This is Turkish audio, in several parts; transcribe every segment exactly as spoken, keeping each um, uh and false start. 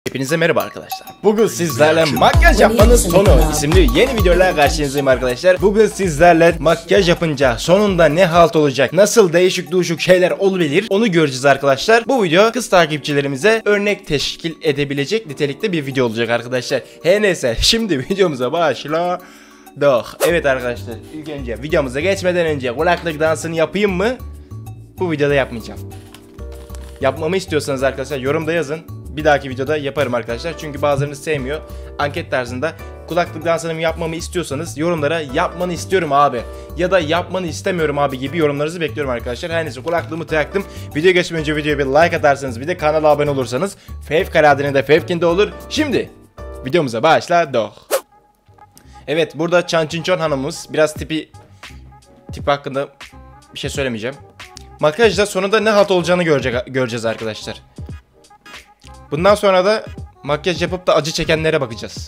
Hepinize merhaba arkadaşlar. Bugün sizlerle makyaj yapmanın sonu isimli yeni videolarla karşınızdayım arkadaşlar. Bugün sizlerle makyaj yapınca sonunda ne halt olacak, nasıl değişik değişik şeyler olabilir onu göreceğiz arkadaşlar. Bu video kız takipçilerimize örnek teşkil edebilecek nitelikte bir video olacak arkadaşlar. Her neyse, şimdi videomuza başla. Doğ. Evet arkadaşlar, ilk önce videomuza geçmeden önce kulaklık dansını yapayım mı? Bu videoda yapmayacağım. Yapmamı istiyorsanız arkadaşlar yorumda yazın. Bir dahaki videoda yaparım arkadaşlar. Çünkü bazılarınız sevmiyor. Anket tarzında kulaklık dansını yapmamı istiyorsanız yorumlara yapmanı istiyorum abi ya da yapmanı istemiyorum abi gibi yorumlarınızı bekliyorum arkadaşlar. Her neyse, kulaklığımı taktım. Video geçmeden önce videoya bir like atarsanız, bir de kanala abone olursanız fevkalade de fevkinde olur. Şimdi videomuza başladık. Evet, burada Chan Chin Chon hanımımız. Biraz tipi tipi hakkında bir şey söylemeyeceğim. Makyajda sonunda ne halt olacağını görecek, göreceğiz arkadaşlar. Bundan sonra da makyaj yapıp da acı çekenlere bakacağız.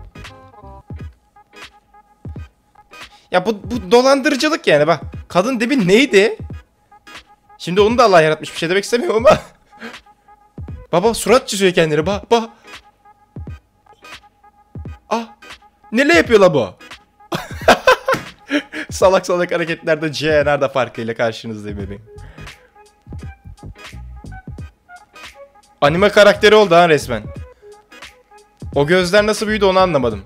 Ya bu, bu dolandırıcılık yani bak. Kadın demin neydi? Şimdi onu da Allah yaratmış, bir şey demek istemiyorum ama. Baba surat çiziyor kendini, bak bak. Ah, neler yapıyor la bu? Salak salak hareketlerde C N R'da farkıyla karşınızdayım bebeğim. Anime karakteri oldu ha resmen. O gözler nasıl büyüdü onu anlamadım.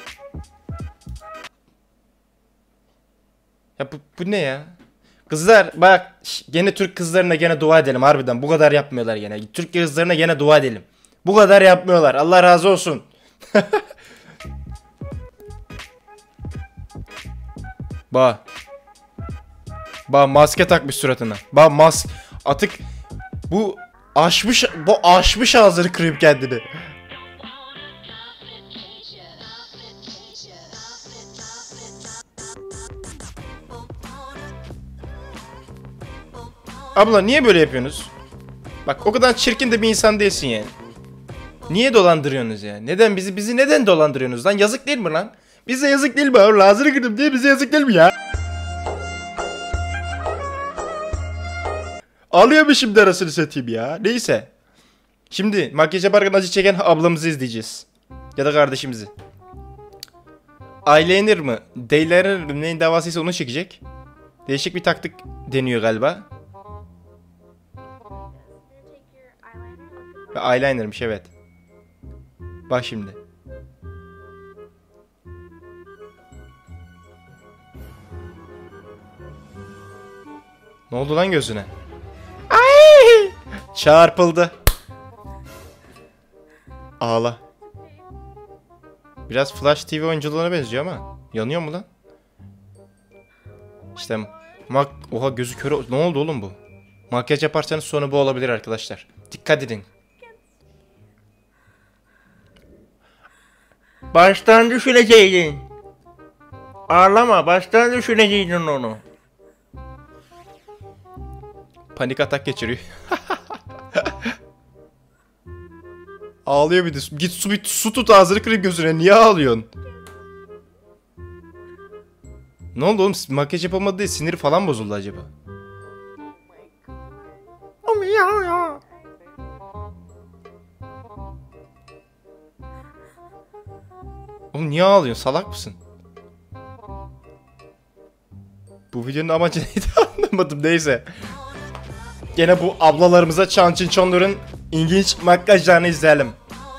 Ya bu, bu ne ya? Kızlar bak, gene Türk kızlarına gene dua edelim harbiden. Bu kadar yapmıyorlar gene. Türk kızlarına gene dua edelim. Bu kadar yapmıyorlar. Allah razı olsun. Bak. Bak maske takmış suratına. Bak mas atık bu aşmış, bu aşmış ağzını kırıp kendini. Abla niye böyle yapıyorsunuz? Bak o kadar çirkin de bir insan değilsin yani. Niye dolandırıyorsunuz ya? Neden bizi bizi neden dolandırıyorsunuz lan? Yazık değil mi lan? Bize yazık değil mi? Ağzını kırdım diye bize yazık değil mi ya? Ağlıyor mu şimdi arasını satayım ya? Neyse. Şimdi makyaj yaparken acı çeken ablamızı izleyeceğiz. Ya da kardeşimizi. Eyeliner mı? Eyeliner mi? Neyin davasıysa onu çekecek. Değişik bir taktik deniyor galiba. Ve eyelinermiş evet. Bak şimdi. Ne oldu lan gözüne? Ay! Çarpıldı. Ağla. Biraz Flash T V oyunculuğuna benziyor ama. Yanıyor mu lan? İşte mak... Oha gözü kör. Ne oldu oğlum bu? Makyaj yaparsanız sonu bu olabilir arkadaşlar. Dikkat edin. Baştan düşüneceydin. Ağlama, baştan düşüneceydin onu. Panik atak geçiriyor. Ağlıyor bir de. Git su, bir su tut ağzını kırayım gözüne. Niye ağlıyorsun? Ne oldu oğlum? Makyaj yapamadı diye siniri falan bozuldu acaba? Oğlum niye ağlıyorsun? Salak mısın? Bu videonun amacı neydi anlamadım, neyse. Gene bu ablalarımıza Chan Chin Chon'ların ilginç makyajlarını izleyelim.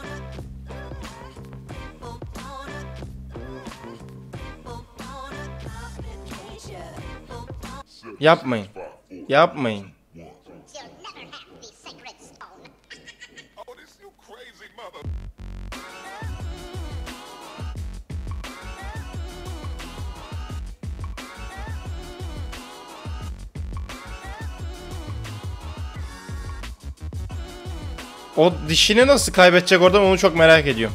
Yapmayın. Yapmayın. O dişini nasıl kaybedecek oradan, onu çok merak ediyorum.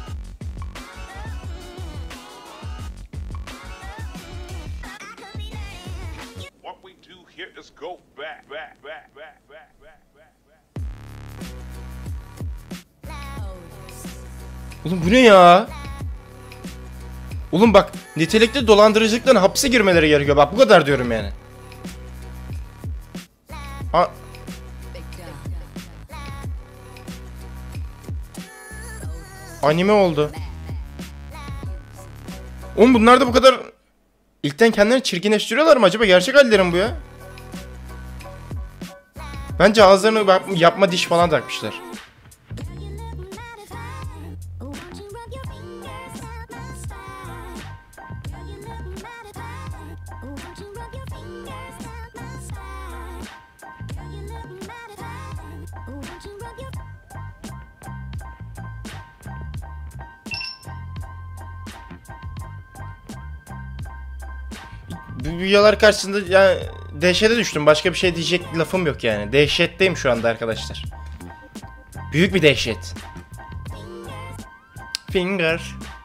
Oğlum bu ne ya? Oğlum bak, nitelikli dolandırıcılıktan hapse girmeleri gerekiyor. Bak bu kadar diyorum yani. Ha Anime oldu. Oğlum bunlar da bu kadar ilkten kendilerini çirkinleştiriyorlar mı acaba? Gerçek hallerim bu ya. Bence ağızlarını yapma diş falan takmışlar. Bu videolar karşısında yani dehşete düştüm. Başka bir şey diyecek lafım yok yani. Dehşetteyim şu anda arkadaşlar. Büyük bir dehşet. Finger.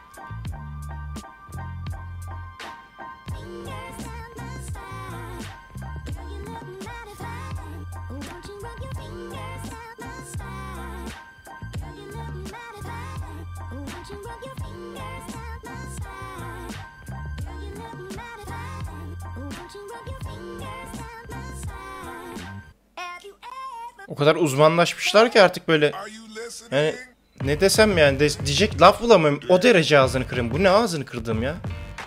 O kadar uzmanlaşmışlar ki artık böyle. Yani ne desem yani de, diyecek laf bulamıyorum. O derece ağzını kırayım. Bu ne ağzını kırdığım ya?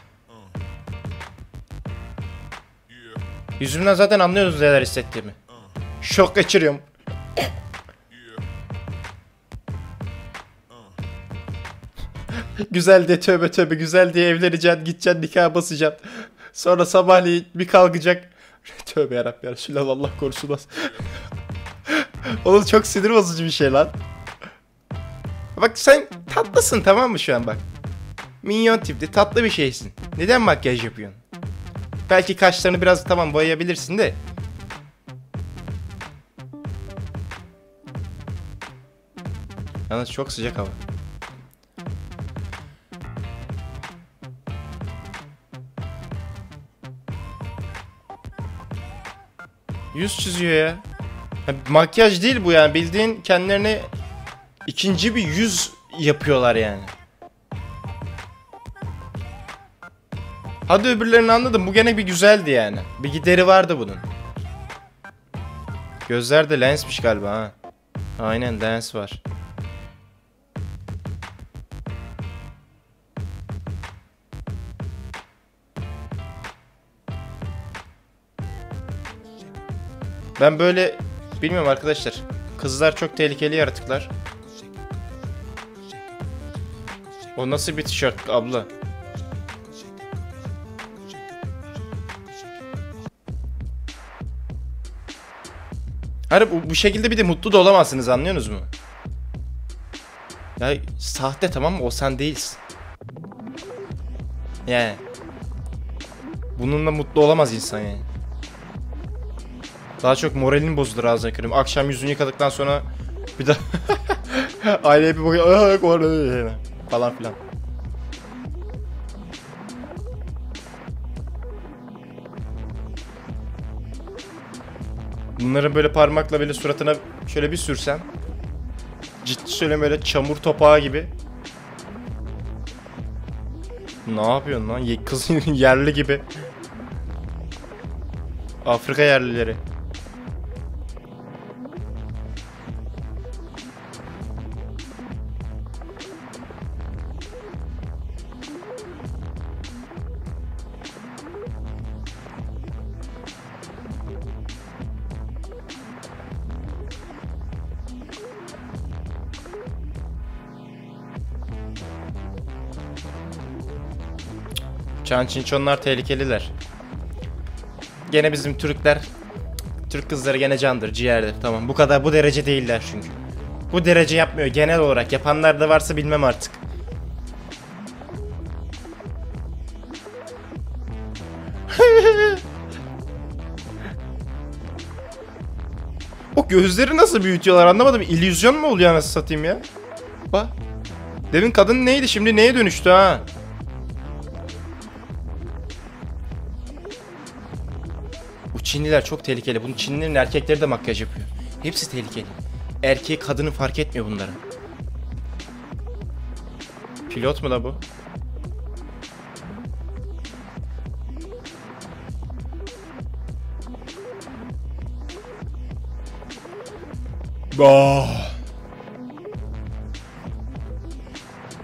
Yüzümden zaten anlıyorsunuz neler hissettiğimi. Şok geçiriyorum. Güzel de tövbe tövbe güzel diye evleneceksin, gideceksin, nikah basacaksın. Sonra sabahleyin bir kalkacak. Tövbe yarabbim ya Resulallah, Allah korusun. Oğlum çok sinir bozucu bir şey lan. Bak sen tatlısın tamam mı şu an bak. Minyon tipli tatlı bir şeysin. Neden makyaj yapıyorsun? Belki kaşlarını biraz tamam boyayabilirsin de. Yalnız çok sıcak hava. Yüz çiziyor ya. Ya makyaj değil bu yani, bildiğin kendilerine ikinci bir yüz yapıyorlar yani. Hadi öbürlerini anladım, bu gene bir güzeldi yani. Bir gideri vardı bunun. Gözler de lensmiş galiba ha. Aynen lens var. Ben böyle bilmiyorum arkadaşlar. Kızlar çok tehlikeli yaratıklar. O nasıl bir tişört abla? Hayır bu, bu şekilde bir de mutlu da olamazsınız, anlıyorsunuz mu? Ya sahte tamam mı? O sen değilsin. Yani. Bununla mutlu olamaz insan yani. Daha çok moralini bozulur ağzına kırayım. Akşam yüzünü yıkadıktan sonra bir daha aileye bir bakıyor falan filan. Bunları böyle parmakla böyle suratına şöyle bir sürsem, ciddi söyleyeyim böyle çamur topağı gibi. Ne yapıyorsun lan? Kız yerli gibi. Afrika yerlileri. Çan çinçonlar tehlikeliler. Gene bizim Türkler, Türk kızları gene candır, ciğerdir. Tamam, bu kadar bu derece değiller çünkü. Bu derece yapmıyor genel olarak. Yapanlar da varsa bilmem artık. O gözleri nasıl büyütüyorlar anlamadım. İllüzyon mu oluyor anasını satayım ya? Bak. Demin kadın neydi, şimdi neye dönüştü ha? Bu Çinliler çok tehlikeli. Bunun Çinlilerin erkekleri de makyaj yapıyor. Hepsi tehlikeli. Erkeği kadını fark etmiyor bunlara. Pilot mu da bu? Oh.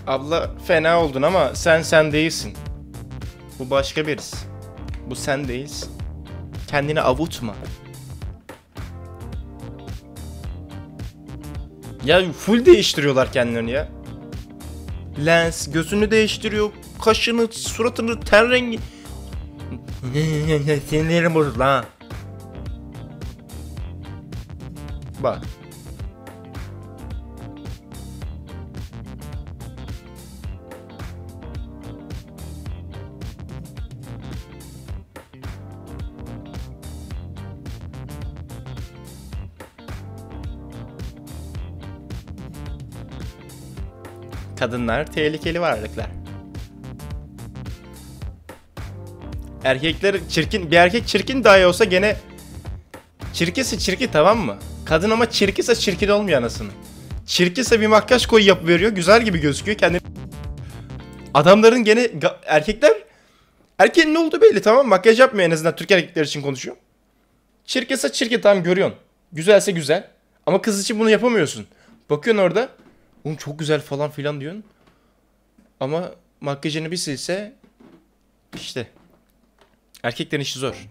Abla fena oldun ama sen sen değilsin. Bu başka birisi. Bu sen değilsin. Kendini avutma. Ya full değiştiriyorlar kendilerini ya. Lens gözünü değiştiriyor. Kaşını, suratını, ten rengi. Sinirlerim bozuldu lan. Bak. Kadınlar tehlikeli varlıklar. Erkekler çirkin, bir erkek çirkin dahi olsa gene çirkisi çirkin, tamam mı? Kadın ama çirkise çirkin olmuyor anasını. Çirkise bir makyaj koyu yapıveriyor, güzel gibi gözüküyor kendini. Adamların gene erkekler erkeğin ne olduğu belli, tamam mı? Makyaj yapmıyor, en azından Türk erkekler için konuşuyor. Çirkise çirkin, tamam, görüyorsun. Güzelse güzel. Ama kız için bunu yapamıyorsun. Bakıyorsun orada. Oğlum çok güzel falan filan diyorsun. Ama makyajını bir silse işte. Erkeklerin işi zor.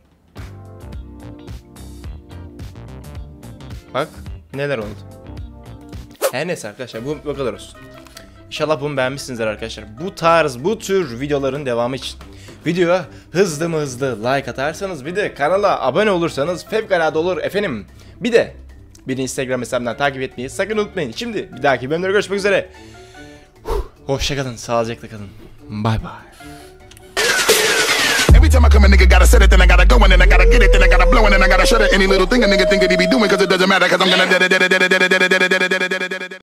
Bak neler oldu. Her neyse arkadaşlar, bu, bu kadar olsun. İnşallah bunu beğenmişsinizdir arkadaşlar. Bu tarz, bu tür videoların devamı için videoya hızlı mı hızlı like atarsanız, bir de kanala abone olursanız fevkalade olur efendim. Bir de beni Instagram hesabından takip etmeyi sakın unutmayın. Şimdi bir dahaki bölümde görüşmek üzere. Hoşçakalın, sağlıcakla kalın. Bye bye. Every time I come a nigga gotta set it, then I gotta go and then I gotta get it, then I gotta blow and then I gotta shut it. Any little thing a nigga think that he be doing, cause it doesn't matter, cause I'm gonna